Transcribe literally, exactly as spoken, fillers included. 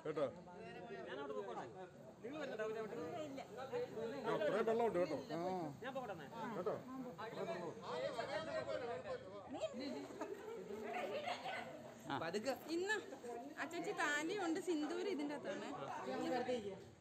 കേട്ടോ. അത്രയും വെള്ളമുണ്ട് കേട്ടോ. കേട്ടോ ഇന്ന് അച്ചച്ചി താലിയുണ്ട്, സിന്ദൂര് ഇതിൻ്റെ അകത്താണ്.